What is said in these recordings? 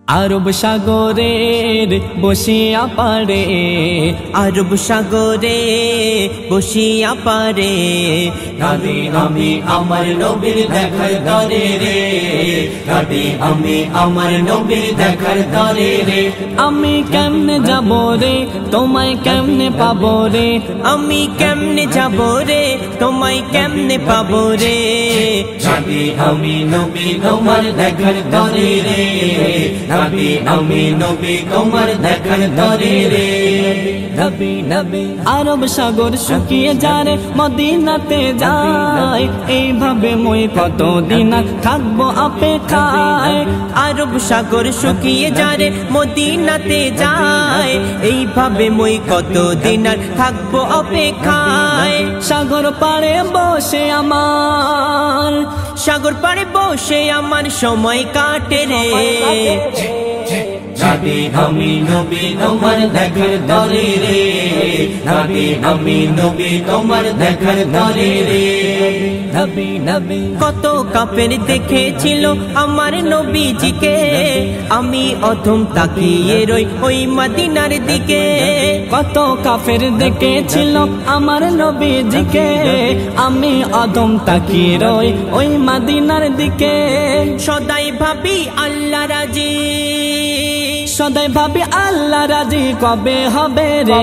আরব সাগরের বসিয়া পারে, আরব সাগরে বসিয়া পারে, নবী আমি আমার নবীর দেখার তরে রে, নবী আমি আমার নবীর দেখার তরে রে। আমি কেমনে যাব রে তোমায় কেমনে পাবো রে, আমি কেমনে যাব রে তোমায় কেমনে পাবো রে। নবী আমি নবী তোমার দেখার তরে রে, নবী আমি নবী তোমার দেখার তরে রে। নবী নবী আরব সাগর শুকিয়ে যারে মদিনাতে যায়, এইভাবে মই কতদিন আর থাকবো অপেক্ষায়। আরব সাগর শুকিয়ে যারে মদিনাতে যায়, এইভাবে মই কতদিন আর থাকবো অপেক্ষায়। সাগর পাড়ে বসে আমার, সাগর পাড়ে বসে আমার সময় কাটে রে। নবী আমি নবী তোমার দেখার তরে রে, নবী আমি নবী তোমার দেখার তরে রে। নবী নবী কত কাফের দেখেছিল আমার নবীজিকে, আমি অধম তাকিয়ে রই ওই মদিনার দিকে। কত কাফের দেখেছিল আমার নবীজিকে, আমি অদম তাকিয়ে রই ওই মদিনার দিকে। সদাই ভাবি আল্লাহ রাজি, সদাই ভাবি আল্লাহ রাজি কবে হবে রে।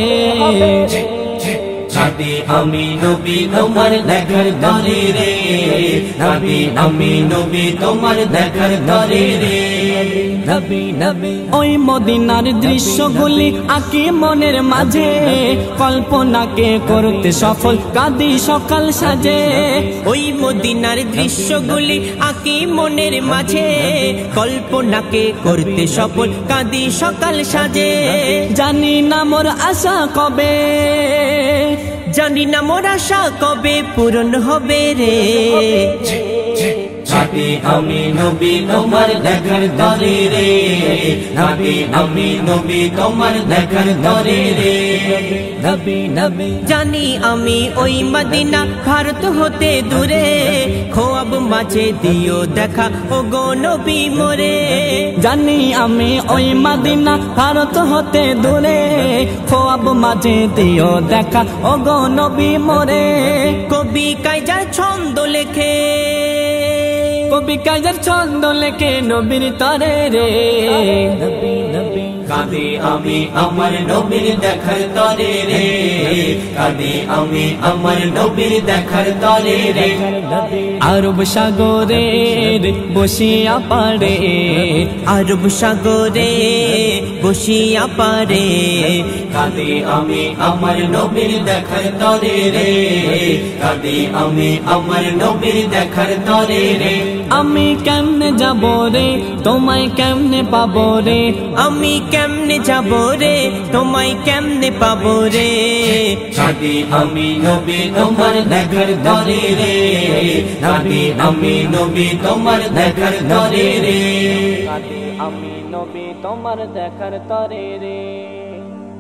নবী আমি নবী তোমার দেখার তরে রে, নবী আমি নবী তোমার দেখার তরে রে। নবী নবী ওই মদিনার দৃশ্যগুলি আঁকি মনের মাঝে, কল্পনাকে করতে সফল কাঁদি সকাল সাজে। ওই মদিনার দৃশ্যগুলি আঁকি মনের মাঝে, কল্পনাকে করতে সফল কাঁদি সকাল সাজে। জানি না মোর আশা কবে, জানি না মোর আশা কবে পূরণ হবে রে। নবী আমি নবী তোমার দেখার তরে রে, নবী আমি নবী তোমার দেখার তরে রে। নবী নবী জানি আমি ওই মদিনা ভারত হতে দূরে, খোয়াব মাঝে দিও দেখা ও গো নবী মোরে। জানি আমি ওই মদিনা ভারত হতে দূরে, খোয়াব মাঝে দিও দেখা ও গো নবী মোরে। কবি কাইজার ছন্দ লেখে, কবি কাজের ছন্দ লেখে নবীর তরে রে। নবী নবী কাঁদি আমি আমার নবীর দেখার তরে রে, কাঁদি আমি আমার নবীর দেখার তরে রে। আরব সাগরের বসিয়া পারে, আরব সাগরে বসিয়া পারে, কাঁদি আমি আমার নবীর দেখার তরে রে, কাঁদি আমি আমার নবীর দেখার তরে রে। আমি কেমনে যাব রে তোমায় কেমনে পাবো রে, আমি কেমনে যাব রে তোমায় কেমনে পাবো রে। কাঁদি আমি নবী তোমার দেখার তরে রে, কাঁদি আমি নবী তোমার দেখার তরে রে। আমি নবী তোমার দেখার তরে রে।